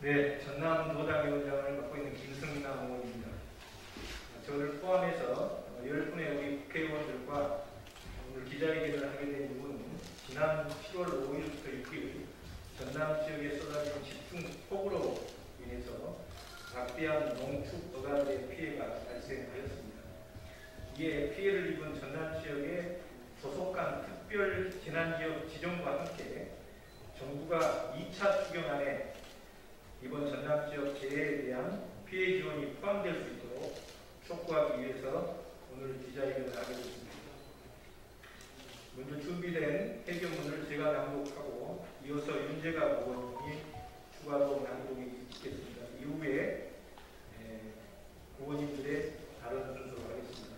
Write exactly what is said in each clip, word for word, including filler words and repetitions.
네, 전남도당위원장을 맡고 있는 김승남 의원입니다. 저를 포함해서 열 분의 우리 국회의원들과 오늘 기자회견을 하게 된 이유는 지난 칠월 오일부터 육일 전남 지역에 쏟아진 집중 폭우로 인해서 막대한 농축 어간의 피해가 발생하였습니다. 이에 피해를 입은 전남 지역의 소속한 특별 재난지역 지정과 함께 정부가 이 차 추경안에 이번 전남 지역 재해에 대한 피해 지원이 포함될 수 있도록 촉구하기 위해서 오늘 기자회견을 하게 됐습니다. 먼저 준비된 해결문을 제가 낭독하고 이어서 윤재갑 의원님이 추가로 낭독이 있겠습니다. 이후에 의원님들의 다른 순서로 하겠습니다.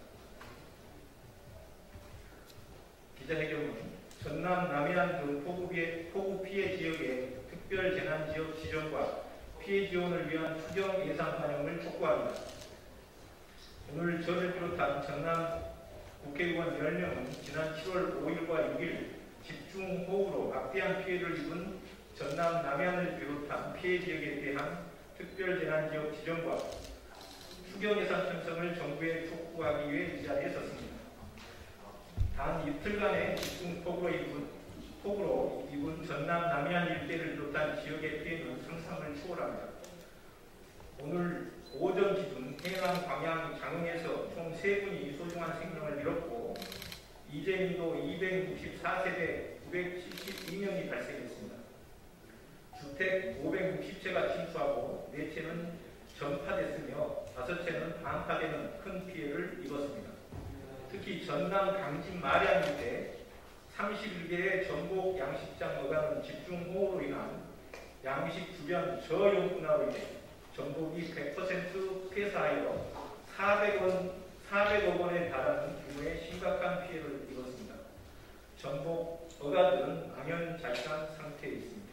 기자회견문 전남 남해안 등 폭우 피해, 폭우 피해 지역의 특별 재난지역 지정과 피해 지원을 위한 추경 예산 반영을 촉구합니다. 오늘 저를 비롯한 전남 국회의원 열 명은 지난 칠월 오일과 육일 집중호우로 막대한 피해를 입은 전남 남해안을 비롯한 피해 지역에 대한 특별 재난지역 지정과 추경 예산 편성을 정부에 촉구하기 위해 이 자리에 섰습니다. 단 이틀간의 집중폭우로 입은, 폭우로 입은 전남 남해안 일대를 비롯한 지역의 피해는 상상을 초월합니다. 오늘 오전 기준 해남 광양 장흥에서 총 세 분이 소중한 생명을 잃었고 이재민도 이백육십사 세대 구백칠십이 명이 발생했습니다. 주택 오백육십 채가 침수하고 네 채는 전파됐으며 다섯 채는 반파되는 큰 피해를 입었습니다. 특히 전남 강진 마량 일대 삼십일 개의 전복 양식장 어간은 집중호우로 인한 양식 주변 저용분화로 인해 전복이 백 퍼센트 폐사하여 사백억 원에 달하는 규모의 심각한 피해를 입었습니다. 전복 어간들은 망연자실한 상태에 있습니다.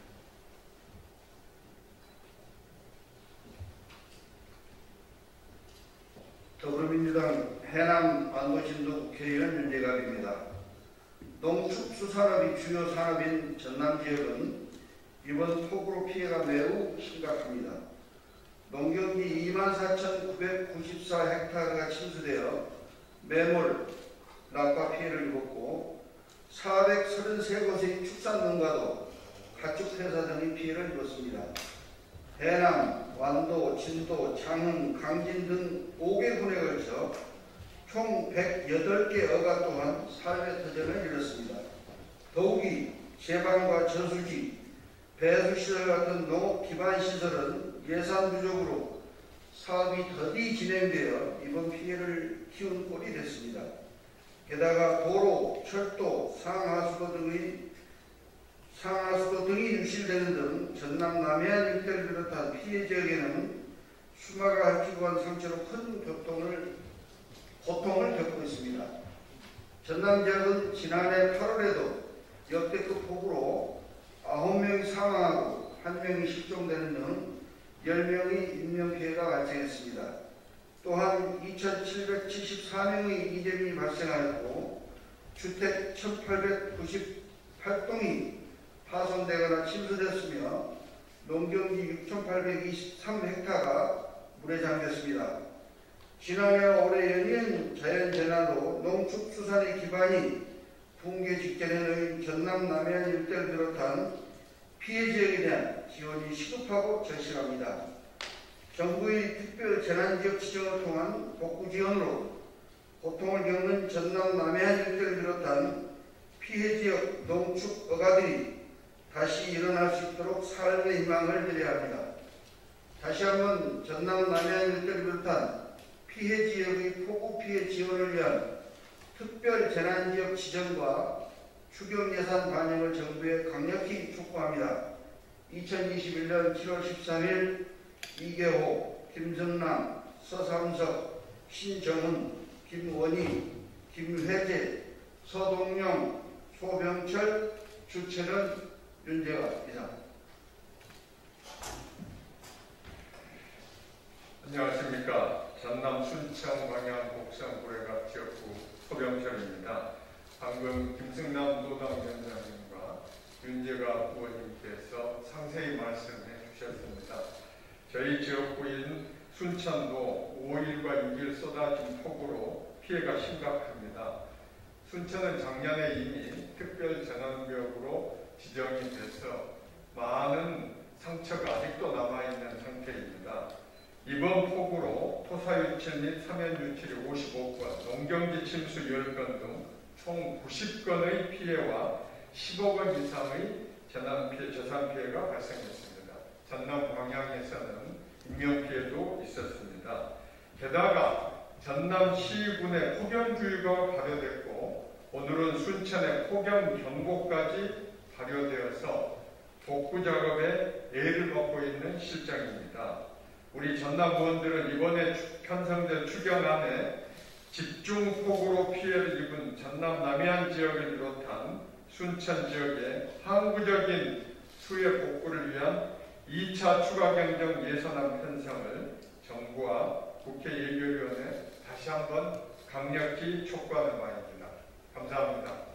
더불어민주당 해남 안도진도 국회의원 윤재갑입니다. 농축수산업이 주요 산업인 전남 지역은 이번 폭우로 피해가 매우 심각합니다. 농경지 이만 사천구백구십사 헥타르가 침수되어 매몰, 낙과 피해를 입었고 사백삼십삼 곳의 축산농가도 가축 폐사 등의 피해를 입었습니다. 해남, 완도, 진도, 장흥, 강진 등 오 개 군에 걸쳐 총 백여덟 개 어가 또한 삶의 터전을 잃었습니다. 더욱이 제방과 저수지, 배수시설 같은 농업 기반 시설은 예산 부족으로 사업이 더디 진행되어 이번 피해를 키운 꼴이 됐습니다. 게다가 도로, 철도, 상하수도 등의 상하수도 등이 유실되는 등 전남 남해안 일대를 비롯한 피해 지역에는 수마가 핥히고 한 상처로 큰 교통을, 고통을 겪고 있습니다. 전남 지역은 지난해 팔월에도 역대급 폭우로 아홉 명이 사망하고 한 명이 실종되는 등 열 명의 인명피해가 발생했습니다. 또한 이천칠백칠십사 명의 이재민이 발생하였고 주택 천팔백구십팔 동이 파손되거나 침수됐으며 농경지 육천팔백이십삼 헥타가 물에 잠겼습니다. 지난해와 올해 연이은 자연재난으로 농축수산의 기반이 붕괴 직전에 놓인 전남 남해안 일대를 비롯한 피해 지역에 대한 지원이 시급하고 절실합니다. 정부의 특별 재난지역 지정을 통한 복구 지원으로 고통을 겪는 전남 남해안 일대를 비롯한 피해 지역 농축 어가들이 다시 일어날 수 있도록 삶의 희망을 드려야 합니다. 다시 한번 전남 남해안 일대를 비롯한 피해 지역의 폭우 피해 지원을 위한 특별 재난지역 지정과 추경 예산 반영을 정부에 강력히 촉구합니다. 이천이십일 년 칠월 십삼일 이계호, 김성남, 서삼석, 신정은, 김원희, 김회재, 서동영, 소병철, 주최는 윤재갑 이상. 안녕하십니까. 전남 순창 방향 곡성 고래갑 지역구 소병철입니다. 방금 김승남 도당위원장님과 윤재갑 의원님께서 상세히 말씀해 주셨습니다. 저희 지역구인 순천도 오일과 육일 쏟아진 폭우로 피해가 심각합니다. 순천은 작년에 이미 특별재난구역으로 지정이 돼서 많은 상처가 아직도 남아있는 상태입니다. 이번 폭우로 토사유출 및 사면유출이 오십오 건, 농경지 침수 십 건 등 총 구십 건의 피해와 십억 원 이상의 재난피해, 재산피해가 발생했습니다. 전남 광양에서는 인명피해도 있었습니다. 게다가 전남시군의 폭염주의가 발효됐고 오늘은 순천의 폭염경보까지 발효되어서 복구 작업에 애를 먹고 있는 실정입니다. 우리 전남 의원들은 이번에 편성된 추경안에 집중폭우로 피해를 입은 전남 남해안 지역을 비롯한 순천 지역의 항구적인 수해 복구를 위한 이 차 추가 경정 예산안 편성을 정부와 국회 예결위원회 다시 한번 강력히 촉구하는 바입니다. 감사합니다.